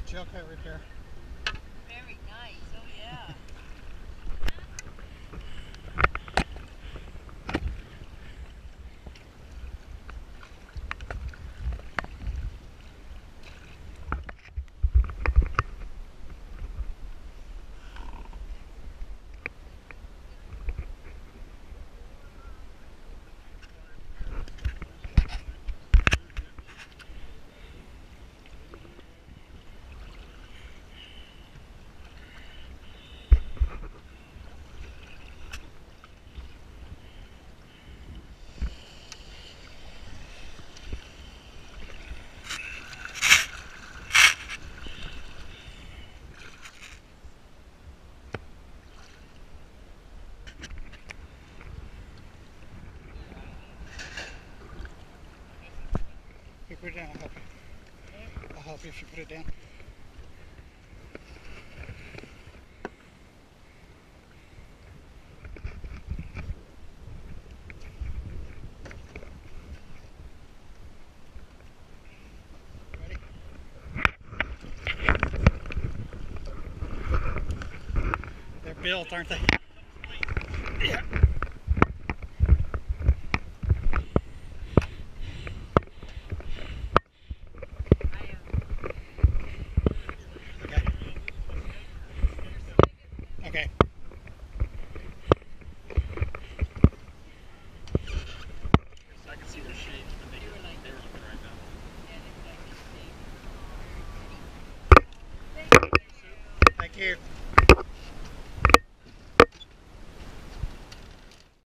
gel coat repair. Very nice. Oh yeah. You put it down, I'll help you. I'll help you if you put it down. Ready? They're built, aren't they? Yeah. Okay. I can see their shape, but they're looking right now. Thank you.